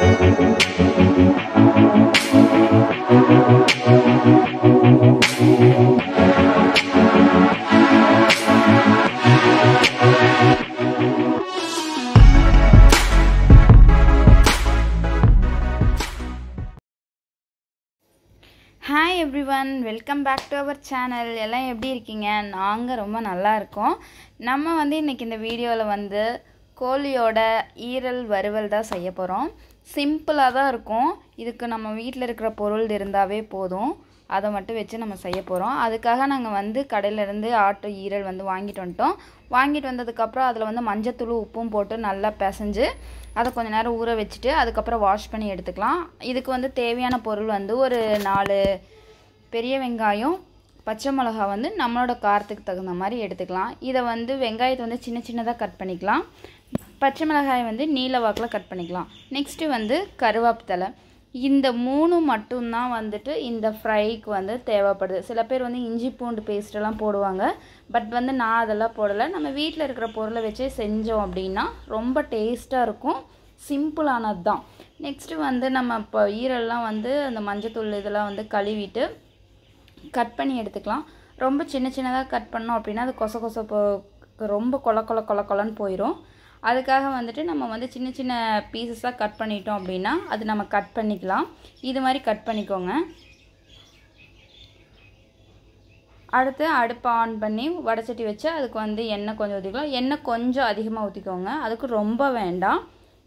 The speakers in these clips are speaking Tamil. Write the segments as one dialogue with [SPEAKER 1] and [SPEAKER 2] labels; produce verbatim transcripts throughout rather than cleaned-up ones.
[SPEAKER 1] Hi everyone, welcome back to our channel. எல்லாம் எப்படி இருக்கீங்க? நாங்க ரொம்ப நல்லா இருக்கோம். நம்ம வந்து இன்னைக்கு இந்த வீடியோல வந்து கோழியோட ஈரல் வறுவல் தான் செய்ய போறோம். சிம்பிளா தான் இருக்கும். இதுக்கு நம்ம வீட்ல இருக்கிற பொருள் இருந்தாவே போதும். அதை மட்டும் வச்சு நம்ம செய்ய போறோம். அதுக்காக நாங்க வந்து கடையில இருந்து ஆட்டு ஈரல் வந்து வாங்கிட்டு வந்துட்டோம். வாங்கிட்டு வந்ததுக்கு அப்புறம் அதுல வந்து மஞ்சள் உப்பும் போட்டு நல்லா பிசைஞ்சு அதை கொஞ்ச நேரம் ஊற வச்சிட்டு அதுக்கு அப்புறம் வாஷ் பண்ணி எடுத்துக்கலாம். இதுக்கு வந்து தேவையான பொருள் வந்து ஒரு நாலு பெரிய வெங்காயம், பச்சை மிளகாய் வந்து நம்மளோட காரத்துக்கு தகுந்த மாதிரி எடுத்துக்கலாம். இதை வந்து வெங்காயத்தை வந்து சின்ன சின்னதாக கட் பண்ணிக்கலாம். பச்சை மிளகாயை வந்து நீல வாக்கில் கட் பண்ணிக்கலாம். நெக்ஸ்ட்டு வந்து கருவேப்பிலை. இந்த மூணு மட்டும்தான் வந்துட்டு இந்த ஃப்ரைக்கு வந்து தேவைப்படுது. சில பேர் வந்து இஞ்சி பூண்டு பேஸ்ட்டெல்லாம் போடுவாங்க. பட் வந்து நான் அதெல்லாம் போடலை. நம்ம வீட்டில் இருக்கிற பொருளை வச்சே செஞ்சோம் அப்படின்னா ரொம்ப டேஸ்ட்டாக இருக்கும். சிம்பிளானது தான். நெக்ஸ்ட்டு வந்து நம்ம இப்போ ஈரல்லாம் வந்து அந்த மஞ்சத்தூள் இதெல்லாம் வந்து கழுவிட்டு கட் பண்ணி எடுத்துக்கலாம். ரொம்ப சின்ன சின்னதாக கட் பண்ணோம் அப்படின்னா அது கொச கொச ரொம்ப கொல கொல கொல கொலன்னு போயிடும். அதுக்காக வந்துட்டு நம்ம வந்து சின்ன சின்ன பீசஸாக கட் பண்ணிட்டோம் அப்படின்னா அது நம்ம கட் பண்ணிக்கலாம். இது மாதிரி கட் பண்ணிக்கோங்க. அடுத்து அடுப்பை ஆன் பண்ணி வடைச்சட்டி வச்சு அதுக்கு வந்து எண்ணெய் கொஞ்சம் ஊற்றிக்கலாம். எண்ணெய் கொஞ்சம் அதிகமாக ஊற்றிக்கோங்க. அதுக்கு ரொம்ப வேண்டாம்.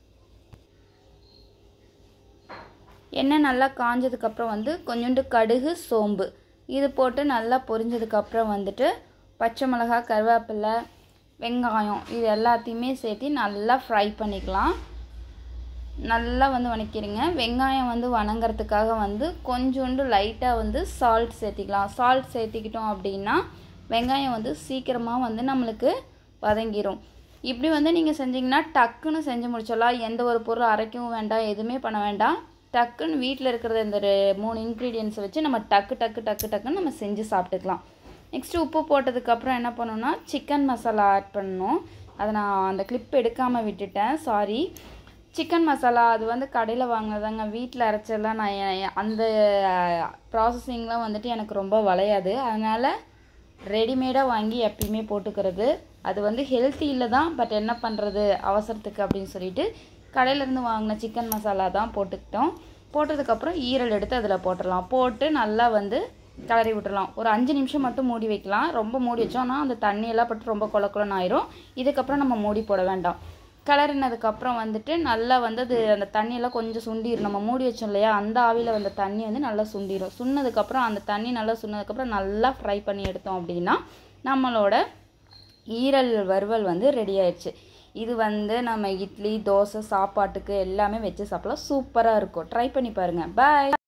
[SPEAKER 1] எண்ணெய் நல்லா காஞ்சதுக்கப்புறம் வந்து கொஞ்சோண்டு கடுகு, சோம்பு இது போட்டு நல்லா பொரிஞ்சதுக்கப்புறம் வந்துட்டு பச்சை மிளகாய், கருவேப்பிலை, வெங்காயம் இது எல்லாத்தையுமே சேர்த்து நல்லா ஃப்ரை பண்ணிக்கலாம். நல்லா வந்து வணக்கிடுங்க. வெங்காயம் வந்து வணங்கிறதுக்காக வந்து கொஞ்சோண்டு லைட்டாக வந்து சால்ட் சேர்த்திக்கலாம். சால்ட் சேர்த்திக்கிட்டோம் அப்படின்னா வெங்காயம் வந்து சீக்கிரமாக வந்து நம்மளுக்கு வதங்கிடும். இப்படி வந்து நீங்கள் செஞ்சிங்கன்னா டக்குன்னு செஞ்சு முடிச்சிடலாம். எந்த ஒரு பொருள் அரைக்கவும் வேண்டாம், எதுவுமே பண்ண வேண்டாம். டக்குன்னு வீட்டில் இருக்கிற இந்த மூணு இன்க்ரீடியன்ஸை வச்சு நம்ம டக்கு டக்கு டக்கு டக்குன்னு நம்ம செஞ்சு சாப்பிட்டுக்கலாம். நெக்ஸ்ட்டு உப்பு போட்டதுக்கப்புறம் என்ன பண்ணணும்னா சிக்கன் மசாலா ஆட் பண்ணணும். அதை நான் அந்த கிளிப் எடுக்காமல் விட்டுட்டேன், சாரி. சிக்கன் மசாலா அது வந்து கடையில் வாங்கினதாங்க. வீட்டில் அரைச்செல்லாம் நான் அந்த ப்ராசஸிங்லாம் வந்துட்டு எனக்கு ரொம்ப வளையாது. அதனால் ரெடிமேடாக வாங்கி எப்பயுமே போட்டுக்கிறது. அது வந்து ஹெல்த்தி இல்லை தான், பட் என்ன பண்ணுறது அவசரத்துக்கு அப்படின்னு சொல்லிட்டு கடையிலேருந்து வாங்கின சிக்கன் மசாலா தான் போட்டுக்கிட்டோம். போட்டதுக்கப்புறம் ஈரல் எடுத்து அதில் போட்டுடலாம். போட்டு நல்லா வந்து கிளறி விட்டுடலாம். ஒரு அஞ்சு நிமிஷம் மட்டும் மூடி வைக்கலாம். ரொம்ப மூடி வச்சோம்னா அந்த தண்ணியெல்லாம் பட்டு ரொம்ப கொல கொலன்னு ஆயிரும். இதுக்கப்புறம் நம்ம மூடி போட வேண்டாம். கிளறினதுக்கப்புறம் வந்துட்டு நல்லா வந்து அது அந்த தண்ணியெல்லாம் கொஞ்சம் சுண்டிடும். நம்ம மூடி வச்சோம் இல்லையா, அந்த ஆவியில் வந்த தண்ணி வந்து நல்லா சுண்டிடும். சுண்ணதுக்கப்புறம் அந்த தண்ணி நல்லா சுண்ணதுக்கப்புறம் நல்லா ஃப்ரை பண்ணி எடுத்தோம் அப்படின்னா நம்மளோட ஈரல் வறுவல் வந்து ரெடி ஆயிடுச்சு. இது வந்து நம்ம இட்லி, தோசை, சாப்பாட்டுக்கு எல்லாமே வச்சு சாப்பிடலாம். சூப்பராக இருக்கும். ட்ரை பண்ணி பாருங்கள். பாய்.